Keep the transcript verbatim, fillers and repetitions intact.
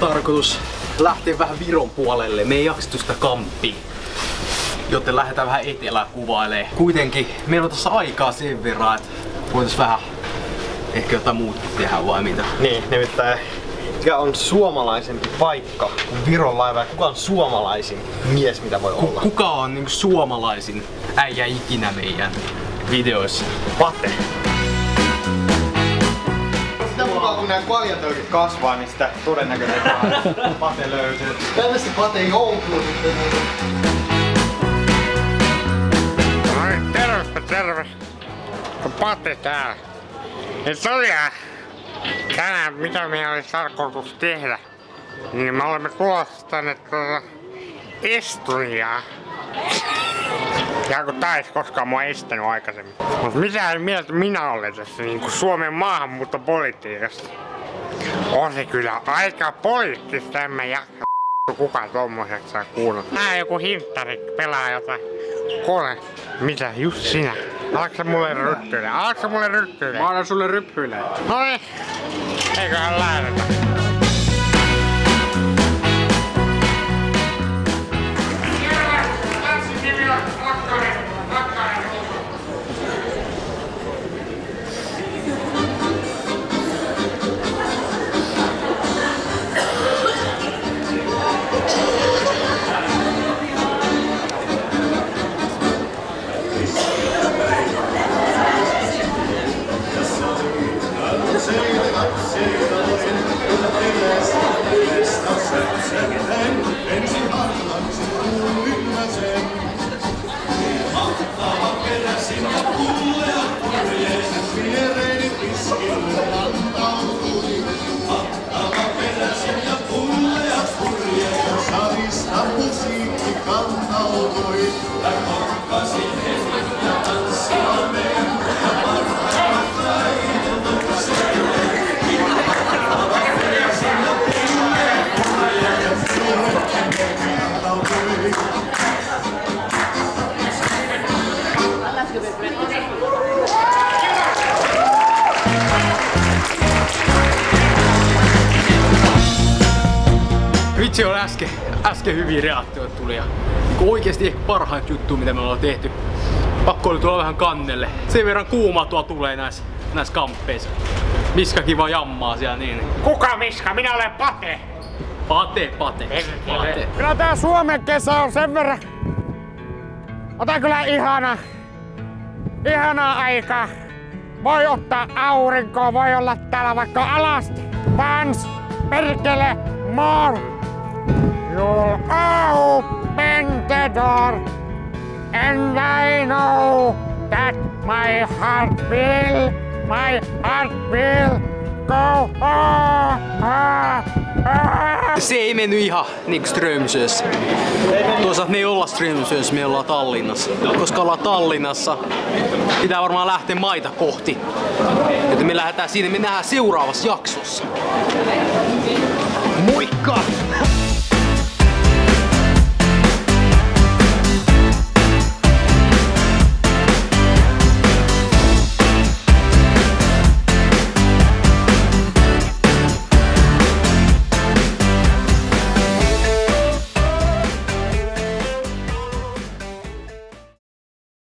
tarkoitus lähteä vähän Viron puolelle. Me ei jaksettu sitä kamppia, joten lähdetään vähän etelään kuvailemaan. Kuitenkin meillä on tässä aikaa sen verran, että voitais vähän ehkä jotain muuta tehdä vai mitä. Niin, nimittäin mikä on suomalaisempi paikka kuin Viron laiva ja kuka on suomalaisin mies mitä voi olla? Kuka on niinku suomalaisin äijä ikinä meidän videoissa? Pate. Sitä mukaan kun nää kaljatölkit kasvaa, niin sitä todennäköisesti Pate löytyy. Tänne se Pate joutuu sitten. No tervepä terve. Pate täällä. Ja tosiaan tänään mitä meidän olisi tarkoitus tehdä, niin me olemme tulossa tänne tuota Estoniaan. Ja kun tää eis koskaan mua estänyt aikaisemmin. Mut mitä mieltä minä olen tässä niinku Suomen maahanmuuttopolitiikasta? On se kyllä aika poliittista, en mä jaksa kuka tommoseksi saa kuunnella. Tää joku hinttari pelaa jotain kone. Mitä just sinä? Alatko mulle ryppyille? Alatko mulle ryppyille? Mä annan sulle ryppyille. Noniin, eiköhän lähdetä. Vitsi oli äsken, äsken hyviä reaktioita tuli ja niin oikeesti ehkä parhaita juttuja mitä me ollaan tehty. Pakko oli tulla vähän kannelle. Sen verran kuumaa tuo tulee näissä, näissä kamppeissa. Miskakin vaan jammaa siellä niin. Kuka Miska? Minä olen Pate. Pate, Pate, Pate. Kyllä tää Suomen kesä on sen verran. Ota kyllä ihana. Ihanaa aikaa. Voi ottaa aurinkoa, voi olla täällä vaikka alasti. Pans, perkele, more. You'll open the door. And I know that my heart will, my heart will go. Oh, oh, oh. Se ei mennyt ihan niinku Strömsössä. Toisaalta me ei olla Strömsössä, me ollaan Tallinnassa. Koska ollaan Tallinnassa, pitää varmaan lähteä maita kohti. Joten me lähdetään siinä, me nähdään seuraavassa jaksossa. Moikka!